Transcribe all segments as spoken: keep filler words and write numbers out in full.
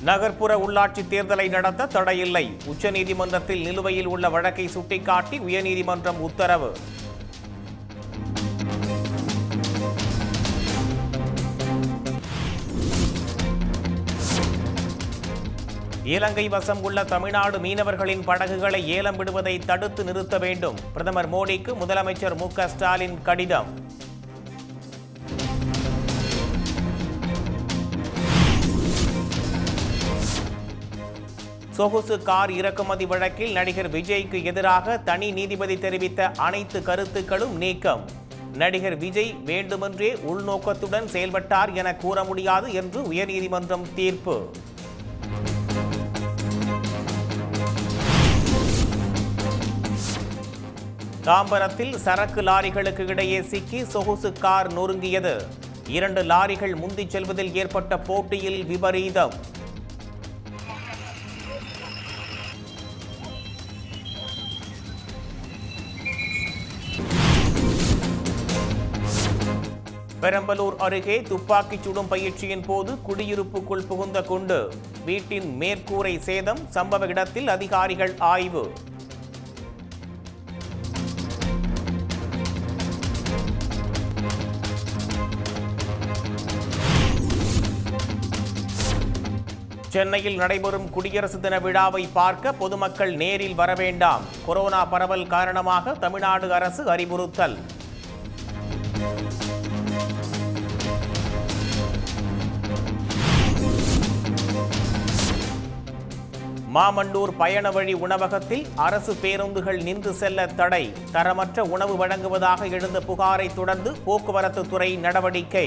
நகர்ப்புற உள்ளாட்சி தேர்தலை நடத்த தடையில்லை. உச்சநீதிமன்றத்தில் நிலுவையில் உள்ள வழக்கை சுட்டிக்காட்டி உயர்நீதிமன்றம் உத்தரவு. இலங்கை வசம் உள்ள தமிழ்நாடு மீனவர்களின் படகுகளை ஏலம் விடுவதை தடுத்து நிறுத்த வேண்டும். பிரதமர் மோடிக்கு முதலமைச்சர் மு க ஸ்டாலின் கடிதம். சொகுசு கார் இறக்குமதி வழக்கில் நடிகர் விஜய்க்கு எதிராக தனி நீதிபதி தெரிவித்த அனைத்து கருத்துக்களும் நீக்கம். நடிகர் விஜய் வேண்டுமென்றே உள்நோக்கத்துடன் செயல்பட்டார் என கூற முடியாது என்று உயர்நீதிமன்றம் தீர்ப்பு. தாம்பரத்தில் சரக்கு லாரிகளுக்கு இடையே சிக்கி சொகுசு கார் நொறுங்கியது. இரண்டு லாரிகள் முந்திச் செல்வதில் ஏற்பட்ட போட்டியில் விபரீதம். பெரம்பலூர் அருகே துப்பாக்கிச் சுடும் பயிற்சியின் போது குடியிருப்புக்குள் புகுந்த குண்டு. வீட்டின் மேற்கூரை சேதம். சம்பவ இடத்தில் அதிகாரிகள் ஆய்வு. சென்னையில் நடைபெறும் குடியரசு தின விழாவை பார்க்க பொதுமக்கள் நேரில் வர வேண்டாம். கொரோனா பரவல் காரணமாக தமிழ்நாடு அரசு அறிவுறுத்தல். மாமண்டூர் பயண வழி உணவகத்தில் அரசு பேருந்துகள் நின்று செல்ல தடை. தரமற்ற உணவு வழங்குவதாக எழுந்த புகாரை தொடர்ந்து போக்குவரத்து துறை நடவடிக்கை.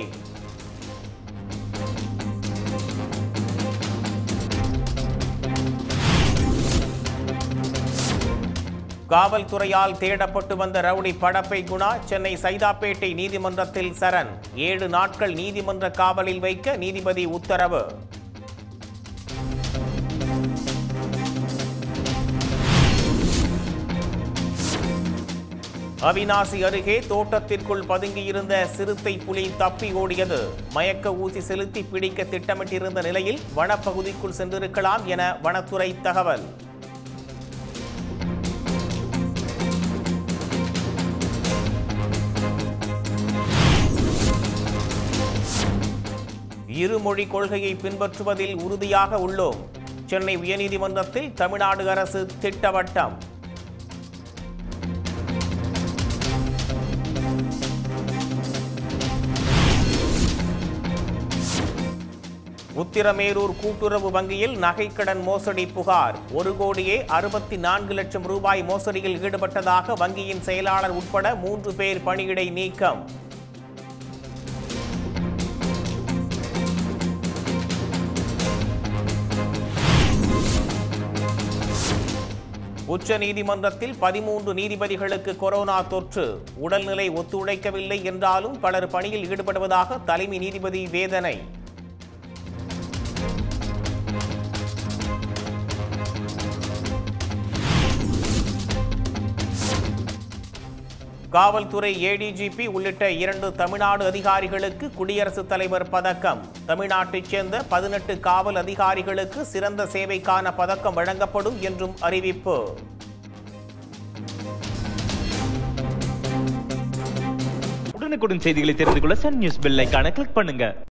காவல்துறையால் தேடப்பட்டு வந்த ரவுடி படப்பை குணா சென்னை சைதாப்பேட்டை நீதிமன்றத்தில் சரண். ஏழு நாட்கள் நீதிமன்ற காவலில் வைக்க நீதிபதி உத்தரவு. அவிநாசி அருகே தோட்டத்திற்குள் பதுங்கியிருந்த சிறுத்தை புலி தப்பி ஓடியது. மயக்க ஊசி செலுத்தி பிடிக்க திட்டமிட்டிருந்த நிலையில் வனப்பகுதிக்குள் சென்றிருக்கலாம் என வனத்துறை தகவல். இருமொழி கொள்கையை பின்பற்றுவதில் உறுதியாக உள்ளோம். சென்னை உயர்நீதிமன்றத்தில் தமிழ்நாடு அரசு திட்டவட்டம். உத்திரமேரூர் கூட்டுறவு வங்கியில் நகைக்கடன் மோசடி புகார். ஒரு கோடியே அறுபத்தி நான்கு லட்சம் ரூபாய் மோசடியில் ஈடுபட்டதாக வங்கியின் செயலாளர் உட்பட மூன்று பேர் பணியிடை நீக்கம். உச்சநீதிமன்றத்தில் பதிமூன்று நீதிபதிகளுக்கு கொரோனா தொற்று. உடல்நிலை ஒத்துழைக்கவில்லை என்றாலும் பலர் பணியில் ஈடுபடுவதாக தலைமை நீதிபதி வேதனை. காவல்துறை ஏ டி ஜி பி உள்ளிட்ட இரண்டு தமிழ்நாடு அதிகாரிகளுக்கு குடியரசுத் தலைவர் பதக்கம். தமிழ்நாட்டைச் சேர்ந்த பதினெட்டு காவல் அதிகாரிகளுக்கு சிறந்த சேவைக்கான பதக்கம் வழங்கப்படும் என்றும் அறிவிப்பு. உடனுக்குடன் செய்திகளை தெரிந்து கொள்ள சன் நியூஸ் பெல் ஐகானை கிளிக் பண்ணுங்க.